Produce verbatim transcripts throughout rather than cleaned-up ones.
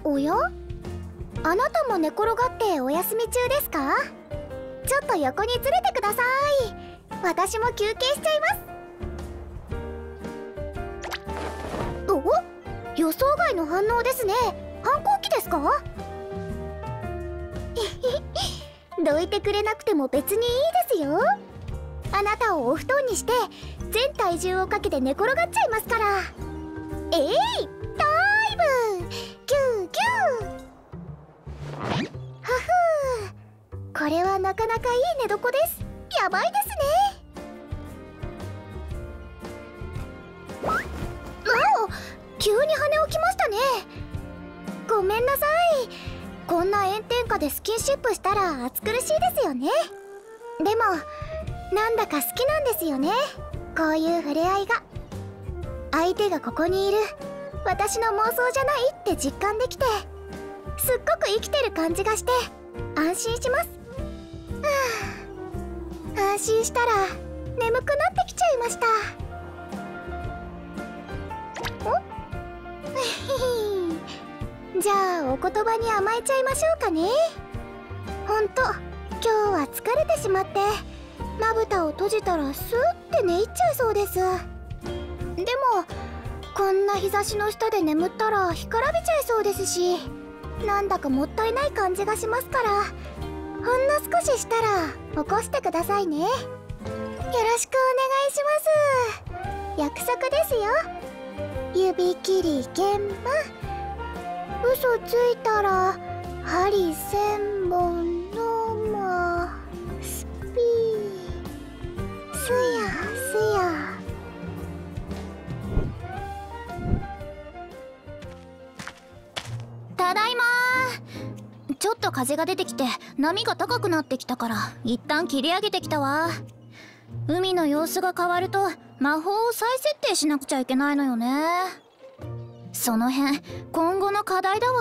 おや、あなたも寝転がってお休み中ですか？ちょっと横にずれてください。私も休憩しちゃいます。お、予想外の反応ですね。反抗期ですか？どいてくれなくても別にいいですよ。あなたをお布団にして全体重をかけて寝転がっちゃいますから。えい、ダイブ、キューキュー。はふー、これはなかなかいい寝床です。やばいですね。わお、急に跳ね起きましたね。ごめんなさい。こんな炎天下でスキンシップしたら暑苦しいですよね。でもなんだか好きなんですよね、こういう触れ合いが。相手がここにいる、私の妄想じゃないって実感できて、すっごく生きてる感じがして安心します。はあ、安心したら眠くなってきちゃいました。おじゃあお言葉に甘えちゃいましょうかね。ほんと今日は疲れてしまってまぶたを閉じたらスーって寝入っちゃいそうです。でもこんな日差しの下で眠ったら干からびちゃいそうですし、なんだかもったいない感じがしますから、ほんの少ししたら起こしてくださいね。よろしくお願いします。約束ですよ。指切り玄馬、嘘ついたら針千本のまスピーすやすや。ただいまー。ちょっと風が出てきて波が高くなってきたから一旦切り上げてきたわ。海の様子が変わると魔法を再設定しなくちゃいけないのよね。その辺今後の課題だわ。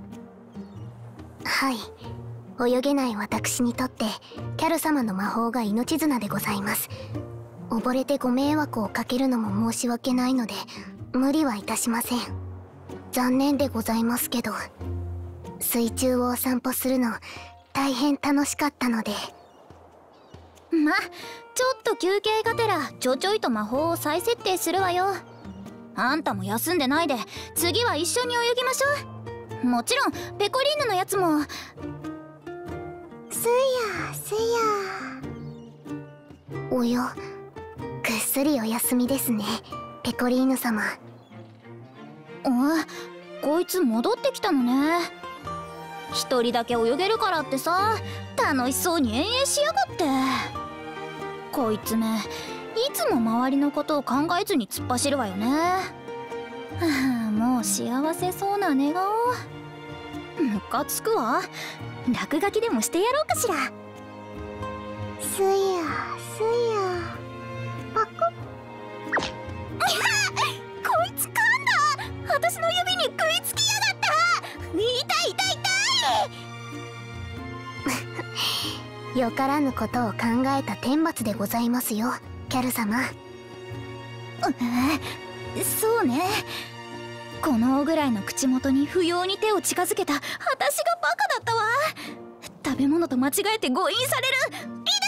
はい、泳げない私にとってキャル様の魔法が命綱でございます。溺れてご迷惑をかけるのも申し訳ないので無理はいたしません。残念でございますけど、水中をお散歩するの大変楽しかったので。ま、ちょっと休憩がてらちょちょいと魔法を再設定するわよ。あんたも休んでないで次は一緒に泳ぎましょう。もちろんペコリーヌのやつも。すやすや。おや、ぐっすりお休みですね、ペコリーヌ様。あ、こいつ戻ってきたのね。一人だけ泳げるからってさ、楽しそうに延々しやがって。こいつめ、いつも周りのことを考えずに突っ走るわよね。はあ、もう幸せそうな寝顔。ムカつくわ。落書きでもしてやろうかしら。すやすや。パクッ。こいつ噛んだ。私の指に食いつきやがった。痛い痛い痛い。よからぬことを考えた天罰でございますよ、キャル様。え、そうね。この大ぐらいの口元に不要に手を近づけた私がバカだったわ。食べ物と間違えて誤飲される。